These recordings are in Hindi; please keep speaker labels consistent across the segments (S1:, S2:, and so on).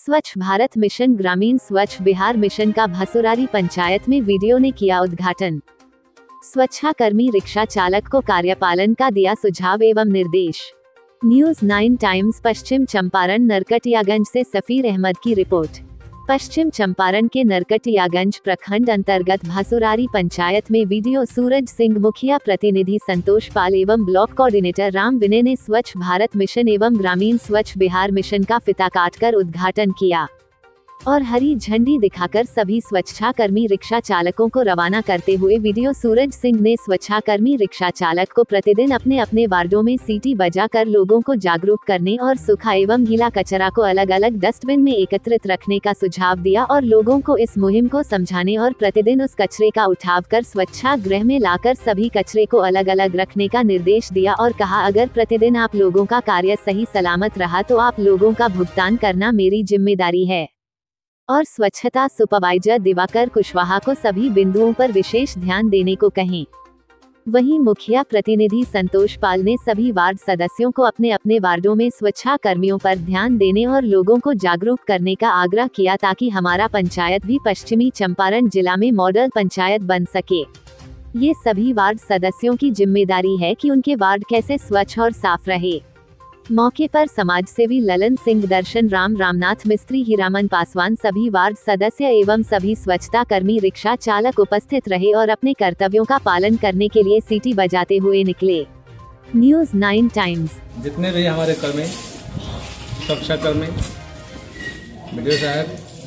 S1: स्वच्छ भारत मिशन ग्रामीण स्वच्छ बिहार मिशन का भसुरारी पंचायत में वीडियो ने किया उद्घाटन। स्वच्छाकर्मी रिक्शा चालक को कार्यपालन का दिया सुझाव एवं निर्देश। न्यूज़ 9 टाइम्स पश्चिम चंपारण नरकटियागंज से सफीर अहमद की रिपोर्ट। पश्चिम चंपारण के नरकटियागंज प्रखंड अंतर्गत भसुरारी पंचायत में वीडियो सूरज सिंह मुखिया, प्रतिनिधि संतोष पाल एवं ब्लॉक कोऑर्डिनेटर राम विनय ने स्वच्छ भारत मिशन एवं ग्रामीण स्वच्छ बिहार मिशन का फिता काटकर उद्घाटन किया और हरी झंडी दिखाकर सभी स्वच्छाकर्मी रिक्शा चालकों को रवाना करते हुए वीडियो सूरज सिंह ने स्वच्छाकर्मी रिक्शा चालक को प्रतिदिन अपने अपने वार्डों में सीटी बजाकर लोगों को जागरूक करने और सूखा एवं गीला कचरा को अलग अलग डस्टबिन में एकत्रित रखने का सुझाव दिया और लोगों को इस मुहिम को समझाने और प्रतिदिन उस कचरे का उठाव कर स्वच्छागृह में लाकर सभी कचरे को अलग अलग रखने का निर्देश दिया और कहा, अगर प्रतिदिन आप लोगों का कार्य सही सलामत रहा तो आप लोगों का भुगतान करना मेरी जिम्मेदारी है। और स्वच्छता सुपरवाइजर दिवाकर कुशवाहा को सभी बिंदुओं पर विशेष ध्यान देने को कहें। वहीं मुखिया प्रतिनिधि संतोष पाल ने सभी वार्ड सदस्यों को अपने अपने वार्डों में स्वच्छाकर्मियों पर ध्यान देने और लोगों को जागरूक करने का आग्रह किया ताकि हमारा पंचायत भी पश्चिमी चंपारण जिला में मॉडल पंचायत बन सके। ये सभी वार्ड सदस्यों की जिम्मेदारी है कि उनके वार्ड कैसे स्वच्छ और साफ रहे। मौके पर समाजसेवी ललन सिंह, दर्शन राम, रामनाथ मिस्त्री, हीरामन पासवान, सभी वार्ड सदस्य एवं सभी स्वच्छता कर्मी रिक्शा चालक उपस्थित रहे और अपने कर्तव्यों का पालन करने के लिए सीटी बजाते हुए निकले। News 9 times.
S2: जितने भी हमारे कर्मी, सुरक्षा कर्मी, वीडियो साहब,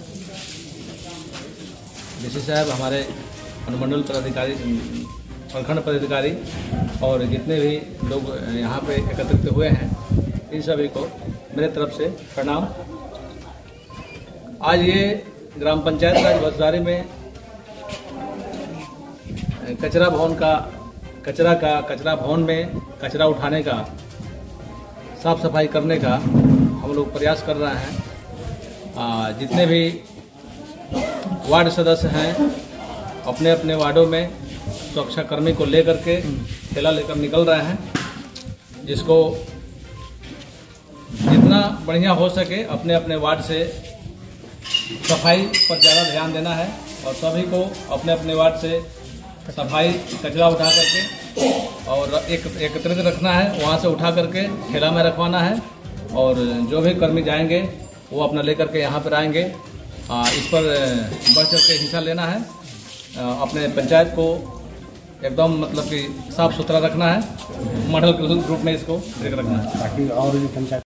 S2: डीसी साहब, हमारे अनुमंडल पदाधिकारी, प्रखंड पदाधिकारी और जितने भी लोग यहाँ पे एकत्रित हुए हैं, इन सभी को मेरे तरफ से प्रणाम। आज ये ग्राम पंचायत राज भसुरारी में कचरा भवन में कचरा उठाने का, साफ सफाई करने का हम लोग प्रयास कर रहे हैं। जितने भी वार्ड सदस्य हैं अपने अपने वार्डों में सुरक्षाकर्मी को लेकर के ठेला लेकर निकल रहे हैं, जिसको जितना बढ़िया हो सके अपने अपने वार्ड से सफाई पर ज़्यादा ध्यान देना है और सभी को अपने अपने वार्ड से सफाई कचरा उठा करके और एकत्रित रखना है, वहाँ से उठा करके ठेला में रखवाना है और जो भी कर्मी जाएंगे वो अपना लेकर के यहाँ पर आएंगे। इस पर बढ़ चढ़ के हिस्सा लेना है। अपने पंचायत को एकदम मतलब कि साफ सुथरा रखना है, मॉडल ग्रुप में इसको रखना है ताकि और भी पंचायत